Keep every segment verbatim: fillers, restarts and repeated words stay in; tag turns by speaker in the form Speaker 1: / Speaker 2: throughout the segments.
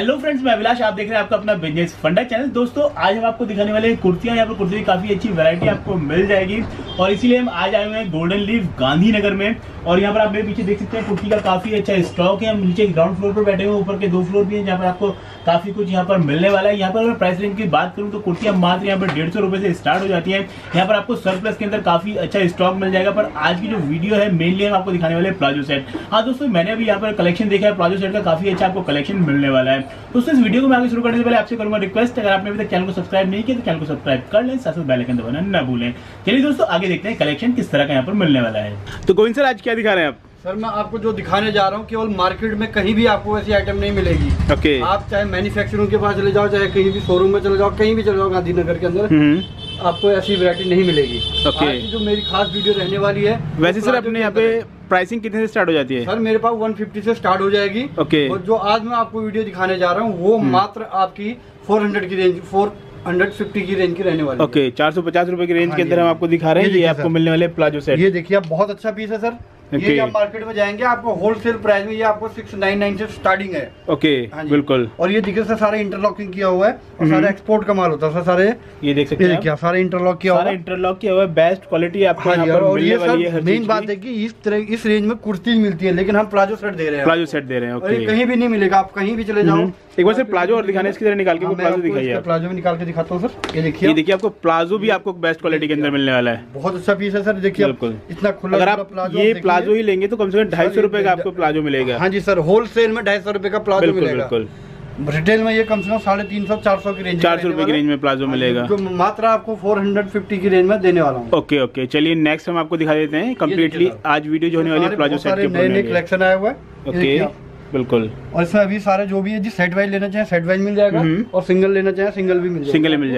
Speaker 1: Hello friends, मैं अभिलाष, आप देख रहे हैं आपका अपना बिजनेस फंडा चैनल। दोस्तों आज हम आपको दिखाने वाले हैं कुर्तियां। यहाँ पर कुर्ती की काफी अच्छी वैरायटी आपको मिल जाएगी और इसीलिए हम आज आए हुए हैं गोल्डन लीफ गांधीनगर में। और यहाँ पर आप मेरे पीछे देख सकते हैं कुर्ती का काफी अच्छा स्टॉक है। हम नीचे ग्राउंड फ्लोर पर बैठे हुए, ऊपर के दो फ्लोर भी हैं जहाँ पर आपको काफी कुछ यहाँ पर मिलने वाला है। यहाँ पर अगर प्राइस रेंज की बात करूँ तो कुर्तियां मात्र यहाँ पर डेढ़ सौ रुपए से स्टार्ट हो जाती है। यहाँ पर आपको सरप्लस के अंदर काफी अच्छा स्टॉक मिल जाएगा। पर आज की जो वीडियो है मेनली हम आपको दिखाने वाले प्लाजो सेट। हाँ दोस्तों, मैंने अभी यहाँ पर कलेक्शन देखा है प्लाजो सेट का, काफी अच्छा आपको कलेक्शन मिलने वाला है। दोस्तों इस वीडियो को मैं आगे शुरू करने से पहले आपसे करूंगा रिक्वेस्ट, अगर आपने अभी तक चैनल को सब्सक्राइब नहीं किया तो चैनल को सब्सक्राइब कर लें, साथ साथ बेल आइकन दबाना ना भूलें। चलिए दोस्तों आगे देखते हैं कलेक्शन किस तरह का यहाँ पर मिलने वाला है। तो गोविंद सर आज क्या दिखा रहे हैं आप?
Speaker 2: सर मैं आपको जो दिखाने जा रहा हूँ केवल मार्केट में कहीं भी आपको ऐसी आइटम नहीं मिलेगी।
Speaker 1: ओके।
Speaker 2: आप चाहे मैन्युफैक्चरिंग के पास चले जाओ, चाहे कहीं भी शोरूम में चले जाओ, कहीं भी चले जाओ गांधीनगर के अंदर आपको ऐसी वैरायटी नहीं मिलेगी।
Speaker 1: ओके।
Speaker 2: आज की जो मेरी खास वीडियो रहने वाली है।
Speaker 1: वैसे सर अपने यहाँ पे प्राइसिंग कितने से स्टार्ट हो जाती है?
Speaker 2: सर मेरे पास एक सौ पचास से स्टार्ट हो जाएगी।
Speaker 1: ओके।
Speaker 2: और जो आज मैं आपको वीडियो दिखाने जा रहा हूँ वो मात्र आपकी चार सौ की रेंज चार सौ पचास की रेंज की रहने वाली।
Speaker 1: ओके, चार सौ पचास रुपए की रेंज के अंदर हम आपको दिखा रहे हैं। ये आपको मिलने वाले प्लाजो सेट।
Speaker 2: ये देखिए आप, बहुत अच्छा पीस है सर।
Speaker 1: Okay.
Speaker 2: ये आप मार्केट में जाएंगे आपको होलसेल प्राइस में ये आपको सिक्स नाइन नाइन से स्टार्टिंग है।
Speaker 1: ओके okay, बिल्कुल।
Speaker 2: और ये देखिए सर सारा इंटरलॉकिंग किया हुआ है और सारा एक्सपोर्ट का माल होता है सर। सारे
Speaker 1: ये देख सकते हैं,
Speaker 2: क्या सारा इंटरलॉक किया हुआ है,
Speaker 1: इंटरलॉक किया हुआ है। बेस्ट क्वालिटी आपको
Speaker 2: हाँ
Speaker 1: यहाँ पर
Speaker 2: और
Speaker 1: मिलने
Speaker 2: ये
Speaker 1: वाली है।
Speaker 2: सर मेन बात है कि इस तरह इस रेंज में कुर्ती मिलती है, लेकिन हम प्लाजो सेट दे रहे हैं।
Speaker 1: प्लाजो सेट दे रहे हैं।
Speaker 2: और ये कहीं भी नहीं मिलेगा, आप कहीं भी चले जाओ।
Speaker 1: एक बार सिर्फ प्लाजो और दिखाने, इसकी तरह निकाल के प्लाजो दिखाइए।
Speaker 2: प्लाजो भी निकाल के दिखाता हूँ सर। ये देखिए,
Speaker 1: ये देखिए आपको प्लाजो भी आपको बेस्ट क्वालिटी के अंदर मिलने वाला है।
Speaker 2: बहुत अच्छा पीस है सर। देखिए
Speaker 1: बिल्कुल,
Speaker 2: इतना खुला।
Speaker 1: अगर आप ये प्लाजो ही लेंगे तो कम से कम ढाई सौ रुपए का आपको प्लाजो मिलेगा।
Speaker 2: हाँ जी सर, होलसेल में ढाई सौ रुपए का प्लाजो मिलेगा।
Speaker 1: बिल्कुल।
Speaker 2: रिटेल में ये कम से कम साढ़े तीन सौ चार सौ की रेंज
Speaker 1: चार सौ रुपए की रेंज में प्लाजो मिलेगा,
Speaker 2: जो मात्र आपको चार सौ पचास की रेंज में देने वाला हूँ।
Speaker 1: ओके ओके, चलिए नेक्स्ट हम आपको दिखा देते हैं कम्प्लीटली आज वीडियो जो होने वाली है प्लाजो सेट के
Speaker 2: नए नए कलेक्शन आया हुआ है।
Speaker 1: ओके बिल्कुल।
Speaker 2: और इसमें अभी सारे जो भी है जी सेट वाइज लेना चाहे सेट वाइज मिल जाएगा और सिंगल लेना चाहे सिंगल भी मिल जाएगा।
Speaker 1: सिंगल मिल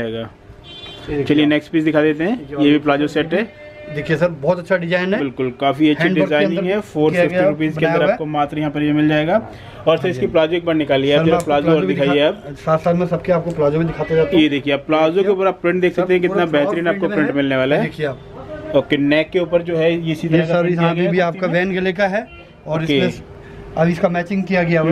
Speaker 1: जाएगा। चलिए नेक्स्ट पीस दिखा देते हैं। ये भी प्लाजो सेट है।
Speaker 2: देखिए सर बहुत अच्छा डिजाइन है।
Speaker 1: बिल्कुल, काफी अच्छी डिजाइनिंग है। फोर फिफ्टी रुपीज के अंदर आपको मात्र यहाँ पर ये मिल जाएगा। और सर इसकी प्लाजो एक बार निकालिए आप, प्लाजो और दिखाइए आप।
Speaker 2: साथ साथ में सबके आपको प्लाजो भी दिखाते जाते हैं।
Speaker 1: ये देखिए आप प्लाजो के ऊपर आप प्रिंट देख सकते हैं, कितना बेहतरीन आपको प्रिंट मिलने वाला है।
Speaker 2: देखिए आप,
Speaker 1: ओके, नेक के ऊपर जो है ये सीधा
Speaker 2: सर यहाँ भी आपका वैन गले का है और इसमें अब इसका मैचिंग किया गया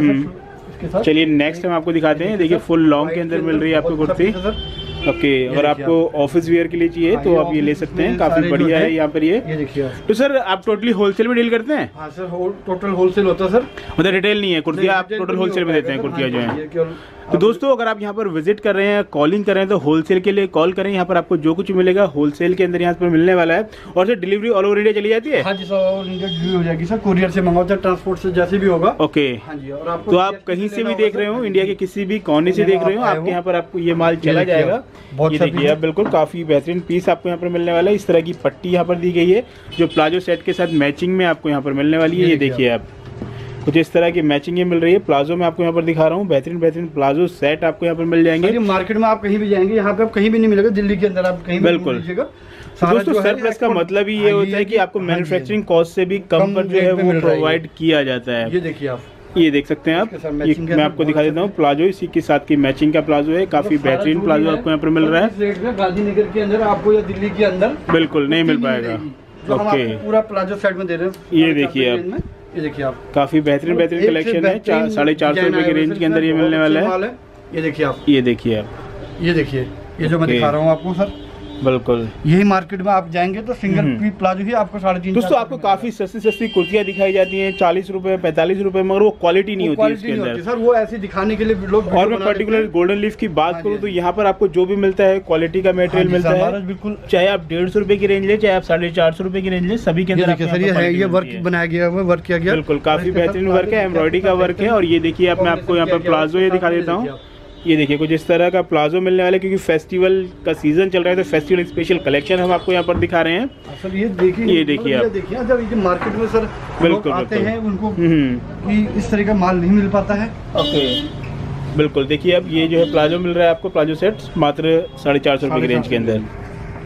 Speaker 2: है।
Speaker 1: चलिए नेक्स्ट हम आपको दिखाते हैं। देखिए फुल लॉन्ग के अंदर मिल रही है आपको कुर्ती। ओके, अगर आपको ऑफिस वेयर के लिए चाहिए तो आप ये ले सकते हैं, काफी बढ़िया है यहाँ पर। ये
Speaker 2: ये देखिए।
Speaker 1: तो सर आप टोटली होलसेल में डील करते हैं?
Speaker 2: हाँ सर, टोटल होलसेल होता है सर,
Speaker 1: मतलब रिटेल नहीं है कुर्तियाँ, आप टोटल होलसेल में देते हैं कुर्तियाँ जो है। तो दोस्तों अगर आप यहाँ पर विजिट कर रहे हैं, कॉलिंग कर रहे हैं तो होलसेल के लिए कॉल करें। यहाँ पर आपको जो कुछ मिलेगा होलसेल के अंदर यहाँ पर मिलने वाला है। और sir delivery all over India चली जाती है?
Speaker 2: हाँ जी सर, ऑल इंडिया डिलीवरी हो जाएगी सर। कुरियर से मंगाओ चाहे ट्रांसपोर्ट से, जैसे भी होगा।
Speaker 1: ओके।
Speaker 2: हाँ जी। और आपको
Speaker 1: तो आप कहीं से भी देख रहे हो, इंडिया के किसी भी कोने से देख रहे हो, आपके यहाँ पर आपको ये माल चला जाएगा। ये देखिए आप, बिल्कुल काफी बेहतरीन पीस आपको यहाँ पर मिलने वाला है। इस तरह की पट्टी यहाँ पर दी गई है जो प्लाजो सेट के साथ मैचिंग में आपको यहाँ पर मिलने वाली है। ये देखिए आप, कुछ इस तरह की मैचिंग ये मिल रही है। प्लाजो में आपको यहाँ पर दिखा रहा हूँ, बेहतरीन बेहतरीन प्लाजो सेट आपको यहाँ पर मिल जाएंगे।
Speaker 2: मार्केट में आप कहीं भी जाएंगे, यहाँ पे आप कहीं भी नहीं मिलेगा। दिल्ली के अंदर आप कहीं भी
Speaker 1: बिल्कुल। दोस्तों सरप्लस का मतलब ही ये होता है कि आपको मैन्युफैक्चरिंग कॉस्ट से भी कम पर जो है वो प्रोवाइड किया जाता है।
Speaker 2: ये देखिए आप,
Speaker 1: ये देख सकते हैं आप, ये मैं आपको दिखा देता हूँ प्लाजो, इसी के साथ की मैचिंग का प्लाजो है। काफी बेहतरीन प्लाजो आपको यहाँ पर मिल रहा है।
Speaker 2: गांधीनगर के अंदर आपको या दिल्ली के अंदर
Speaker 1: बिल्कुल नहीं मिल पाएगा।
Speaker 2: ओके, पूरा प्लाजो सेट में दे रहे हैं।
Speaker 1: ये देखिए आप,
Speaker 2: ये देखिए आप,
Speaker 1: काफी बेहतरीन बेहतरीन कलेक्शन है। साढ़े चार सौ रुपए की रेंज के अंदर ये मिलने वाला है।
Speaker 2: ये देखिए आप,
Speaker 1: ये देखिए आप,
Speaker 2: ये देखिए, ये जो मैं दिखा रहा हूँ आपको सर,
Speaker 1: बिल्कुल
Speaker 2: यही मार्केट में आप जाएंगे तो सिंगल पीस प्लाजो ही आपको साढ़े तीन।
Speaker 1: दोस्तों आपको काफी सस्ती सस्ती कुर्तियां दिखाई जाती हैं, चालीस रुपए पैंतालीस रुपए, मगर वो क्वालिटी नहीं होती है इसके अंदर
Speaker 2: सर। वो ऐसे दिखाने के लिए लोग।
Speaker 1: और मैं पर्टिकुलर गोल्डन लीफ की बात करूं तो यहाँ पर आपको जो भी मिलता है क्वालिटी का मटेरियल मिलता है। बिल्कुल, चाहे आप डेढ़ सौ रुपए की रेंज ले, चाहे आप साढ़े चार सौ रुपए की रेंज ले, सभी के अंदर
Speaker 2: सर ये है, ये वर्क बनाया गया है, वर्क किया गया।
Speaker 1: बिल्कुल, काफी बेहतरीन वर्क है, एम्ब्रॉयडरी का वर्क है। और ये देखिए आप, मैं आपको यहाँ पर प्लाजो ये दिखा देता हूँ। ये देखिए कुछ इस तरह का प्लाजो मिलने वाला है, क्योंकि फेस्टिवल का सीजन चल रहा है तो फेस्टिवल स्पेशल कलेक्शन हम आपको यहाँ पर दिखा रहे हैं।
Speaker 2: सर ये देखिए,
Speaker 1: ये देखिए आप,
Speaker 2: देखिए जब ये मार्केट में सर
Speaker 1: बिल्कुल
Speaker 2: आते हैं उनको कि इस तरह का माल नहीं मिल पाता है।
Speaker 1: ओके बिल्कुल, देखिए अब ये जो है प्लाजो मिल रहा है आपको, प्लाजो सेट मात्र साढ़े चार सौ रुपये की रेंज के अंदर।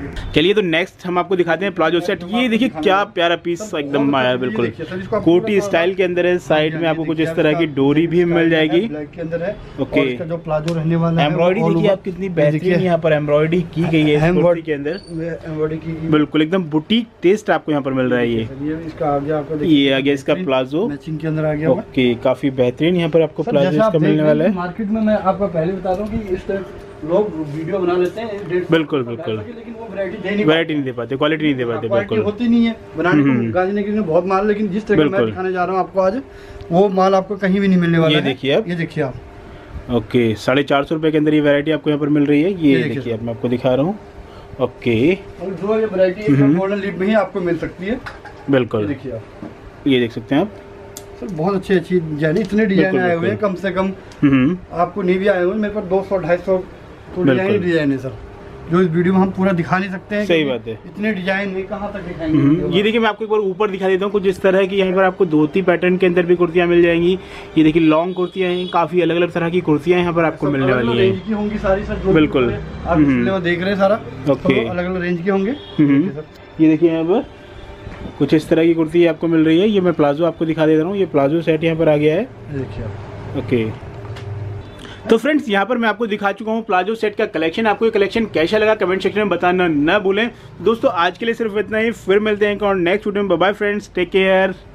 Speaker 1: चलिए तो नेक्स्ट हम आपको दिखाते हैं प्लाजो सेट। ये देखिए क्या प्यारा पीस एकदम आया, बिल्कुल कोटी स्टाइल के अंदर है। साइड में आपको कुछ इस तरह की डोरी भी मिल जाएगी। ओके,
Speaker 2: जो प्लाजो रहने वाला है,
Speaker 1: एम्ब्रॉयडरी देखिए आप कितनी बेहतरीन यहाँ पर एम्ब्रॉयडरी की गई है कुर्ती के अंदर,
Speaker 2: एम्ब्रॉयडरी की
Speaker 1: बिल्कुल एकदम बुटीक टेस्ट आपको यहाँ पर मिल रहा है। ये
Speaker 2: इसका आगे आपको
Speaker 1: ये आ गया इसका प्लाजो
Speaker 2: मैचिंग के अंदर आ गया।
Speaker 1: ओके, काफी बेहतरीन यहाँ पर आपको प्लाजो इसका मिलने वाला है।
Speaker 2: मार्केट में मैं आपको पहले बता दूं कि इस तरह लोग वीडियो बना लेते हैं,
Speaker 1: बिल्कुल बिल्कुल,
Speaker 2: लेकिन वो वैरायटी
Speaker 1: वैरायटी नहीं दे पाते, क्वालिटी नहीं दे पाते, बिल्कुल
Speaker 2: होती नहीं है बनाने को। गांधीनगर में बहुत माल, लेकिन जिस तरह मैं दिखाने जा रहा हूँ आपको आज, वो माल आपको कहीं भी नहीं मिलने वाला है।
Speaker 1: ये देखिए आप,
Speaker 2: ये देखिए आप,
Speaker 1: ओके साढ़े चार सौ रुपए के अंदर ये वैरायटी आपको यहाँ पर मिल रही है। ये देखिए अब मैं आपको दिखा रहा हूँ। ओके,
Speaker 2: और जो ये वैरायटी गोल्डन लीफ में ही आपको मिल सकती है।
Speaker 1: बिल्कुल,
Speaker 2: देखिए आप,
Speaker 1: ये देख सकते हैं आप
Speaker 2: सर बहुत अच्छी अच्छी डिजाइन, इतने डिजाइन आए हुए हैं, कम से कम आपको नहीं भी आए हुए, मेरे पास दो सौ ढाई सौ डिजाइन डिजाइन है सर, जो इस वीडियो में हम पूरा दिखा नहीं सकते हैं।
Speaker 1: सही बात है,
Speaker 2: इतने डिजाइन है, कहाँ तक दिखाएंगे।
Speaker 1: ये देखिए मैं आपको एक बार ऊपर दिखा देता हूँ कुछ इस तरह की। यहाँ पर आपको धोती पैटर्न के अंदर भी कुर्तियाँ मिल जाएंगी। ये देखिए लॉन्ग कुर्तियाँ हैं, काफी अलग अलग तरह की कुर्तियाँ यहाँ पर आपको मिलने वाली है।
Speaker 2: होंगी सारी सर,
Speaker 1: बिल्कुल
Speaker 2: आप देख रहे हैं सारा। ओके, अलग अलग रेंज के होंगे।
Speaker 1: ये देखिए यहाँ पर कुछ इस तरह की कुर्ती आपको मिल रही है। ये मैं प्लाजो आपको दिखा दे रहा हूँ। ये प्लाजो सेट यहाँ पर आ गया है। देखिए ओके, तो फ्रेंड्स यहाँ पर मैं आपको दिखा चुका हूँ प्लाजो सेट का कलेक्शन। आपको ये कलेक्शन कैसा लगा कमेंट सेक्शन में बताना न भूलें। दोस्तों आज के लिए सिर्फ इतना ही, फिर मिलते हैं और नेक्स्ट वीडियो में। Bye bye friends, take care.